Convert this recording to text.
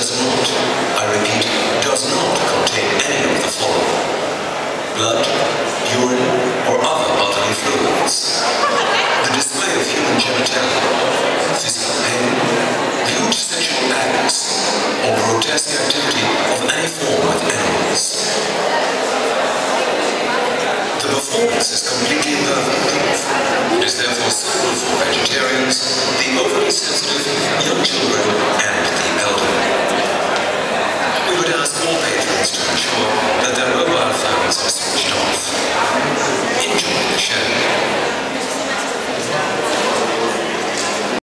does not, I repeat, does not contain any of the following: blood, urine, or other bodily fluids. The display of human genitalia